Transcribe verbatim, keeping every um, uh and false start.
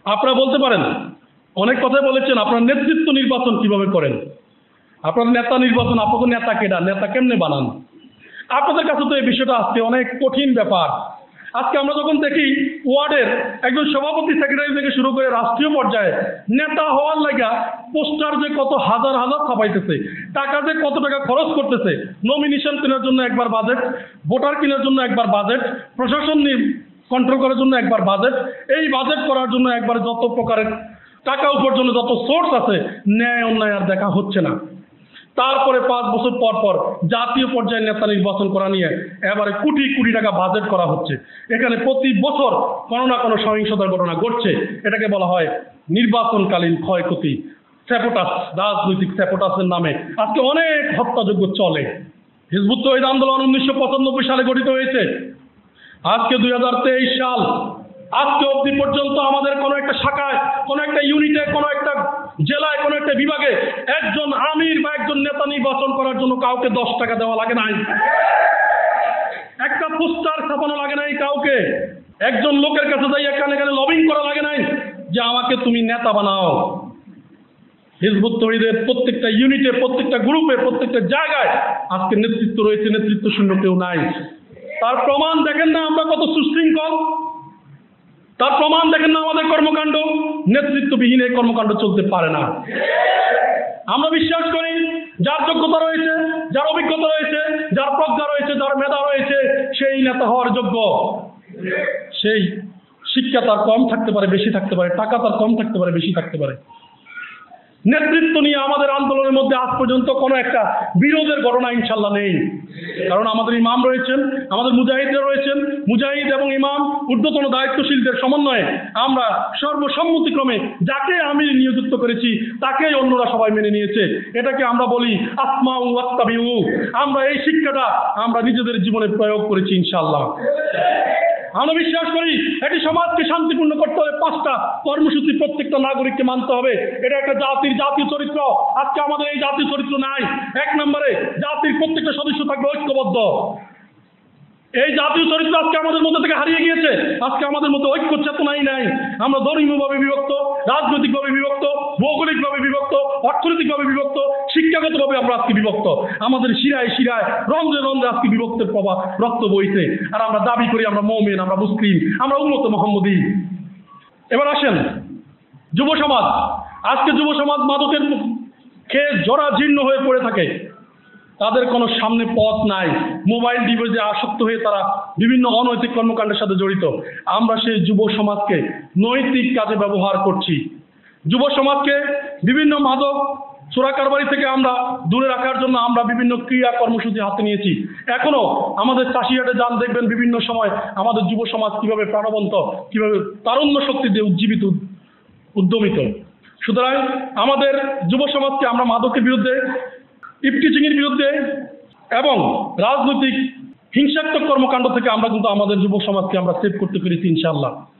আপনারা বলতে পারেন, অনেক কথাই বলেছেন, আপনার নেতৃত্ব নির্বাচন কিভাবে করেন, আপনার নেতা নির্বাচন, আপনাদের নেতা কেডা, নেতা কেমনে বানান? আপনাদের কাছে তো এই বিষয়টা আজকে অনেক কঠিন ব্যাপার। আজকে আমরা যখন দেখি ওয়ার্ডের একজন সভাপতি, সেক্রেটারি থেকে শুরু করে রাষ্ট্রীয় পর্যায়ে নেতা হওয়ার লাগা পোস্টার যে কত হাজার হাজার ছাপাইতেছে, টাকা যে কত টাকা খরচ করতেছে, নমিনেশন কেনার জন্য একবার বাজেট, ভোটার কেনার জন্য একবার বাজেট, প্রশাসন কন্ট্রোল করার জন্য একবার বাজেট, এই বাজেট করার জন্য একবার যত প্রকারের টাকা উপার্জনের যত সোর্স আছে, ন্যায় অন্যায় আর দেখা হচ্ছে না। তারপরে পাঁচ বছর পর পর জাতীয় পর্যায়ে নেতা নির্বাচন করা নিয়ে এবারে কোটি কোটি টাকা বাজেট করা হচ্ছে। এখানে প্রতি বছর কোনো না কোনো সহিংসতার ঘটনা ঘটছে। এটাকে বলা হয় নির্বাচনকালীন ক্ষয়ক্ষতি, স্যাবোটাস, রাজনৈতিক স্যাবোটাসের নামে আজকে অনেক হত্যাযজ্ঞ চলে। হিজবুত তওহীদ আন্দোলন উনিশশো পঁচানব্বই সালে গঠিত হয়েছে, আজকে দুই হাজার তেইশ সাল, আজকে অবধি পর্যন্ত আমাদের কোনো একটা শাখায়, কোনো একটা ইউনিটে, কোনো একটা জেলায়, কোনো একটা বিভাগে একজন আমির বা একজন নেতা নির্বাচন করার জন্য কাউকে দশ টাকা দেওয়া লাগে নাই, একটা পোস্টার ছাপানো লাগে নাই কাউকে, একজন লোকের কাছে যাই এখানে এখানে লবিং করা লাগে নাই যে আমাকে তুমি নেতা বানাও। হিজবুত তওহীদের প্রত্যেকটা ইউনিটে, প্রত্যেকটা গ্রুপে, প্রত্যেকটা জায়গায় আজকে নেতৃত্ব রয়েছে, নেতৃত্ব শূন্য কেউ নাই। তার প্রমাণ দেখেন না আমরা কত সুশৃঙ্খল, তার প্রমাণ দেখেন না আমাদের কর্মকাণ্ড। নেতৃত্ববিহীন এই কর্মকাণ্ড চলতে পারে না। আমরা বিশ্বাস করি যার যোগ্যতা রয়েছে, যার অভিজ্ঞতা রয়েছে, যার প্রজ্ঞা রয়েছে, যার মেধা রয়েছে, সেই নেতা হওয়ার যোগ্য। সেই শিক্ষা তার কম থাকতে পারে, বেশি থাকতে পারে, টাকা তার কম থাকতে পারে, বেশি থাকতে পারে। নেতৃত্ব নিয়ে আমাদের আন্দোলনের মধ্যে আজ পর্যন্ত কোনো একটা বিরোধের ঘটনা ইনশাল্লাহ নেই। কারণ আমাদের ইমাম রয়েছেন, আমাদের মুজাহিদরা রয়েছেন, মুজাহিদ এবং ইমাম ঊর্ধ্বতন দায়িত্বশীলদের সমন্বয়ে আমরা সর্বসম্মতিক্রমে যাকে আমি নিয়োজিত করেছি তাকেই অন্যরা সবাই মেনে নিয়েছে। এটাকে আমরা বলি আসমাউ ওয়াত্তাবিউ। আমরা এই শিক্ষাটা আমরা নিজেদের জীবনে প্রয়োগ করেছি ইনশাল্লাহ। আমরা বিশ্বাস করি এটি সমাজকে শান্তিপূর্ণ করতে হবে, পাঁচটা কর্মসূচি প্রত্যেকটা নাগরিককে মানতে হবে। এটা একটা জাতির জাতীয় চরিত্র। আজকে আমাদের এই জাতীয় চরিত্র নাই। এক নম্বরে জাতির প্রত্যেকটা সদস্য থাকবে ঐক্যবদ্ধ। এই জাতীয় চরিত্র আজকে আমাদের মধ্যে থেকে হারিয়ে গিয়েছে। আজকে আমাদের মধ্যে ঐক্য চেতনাই নাই। আমরা ধর্মীয়ভাবে বিভক্ত, রাজনৈতিকভাবে বিভক্ত, ভৌগোলিকভাবে বিভক্ত, অর্থনৈতিকভাবে বিভক্ত, শিক্ষাগতভাবে আমরা আজকে বিভক্ত। আমাদের শিরায় শিরায়, রন্ধ্রে রন্ধ্রে আজকে বিভক্তের প্রভাব রক্ত বইছে। আর আমরা দাবি করি আমরা মুমিন, আমরা মুসলিম, আমরা উম্মত মুহাম্মদী। এবার আসেন যুব সমাজ। আজকে যুব সমাজ মাদকের খেয়ে জরাজীর্ণ হয়ে পড়ে থাকে। তাদের কোনো সামনে পথ নাই। মোবাইল ডিভাইসে আসক্ত হয়ে তারা বিভিন্ন অনৈতিক কর্মকাণ্ডের সাথে জড়িত। আমরা সেই যুব সমাজকে নৈতিক কাজে ব্যবহার করছি। যুব সমাজকে বিভিন্ন মাদক চোরাকারবারি থেকে আমরা দূরে রাখার জন্য আমরা বিভিন্ন ক্রিয়া কর্মসূচি হাতে নিয়েছি। এখনো আমাদের চাষিহাটে যান, দেখবেন বিভিন্ন সময় আমাদের যুব সমাজ কিভাবে প্রাণবন্ত, কিভাবে তারুণ্য শক্তি দিয়ে উজ্জীবিত, উদ্যমিত। সুতরাং আমাদের যুব সমাজকে আমরা মাদকের বিরুদ্ধে, ইফটিচিংয়ের বিরুদ্ধে এবং রাজনৈতিক হিংসাত্মক কর্মকাণ্ড থেকে আমরা কিন্তু আমাদের যুব সমাজকে আমরা সেভ করতে পেরেছি ইনশাআল্লাহ।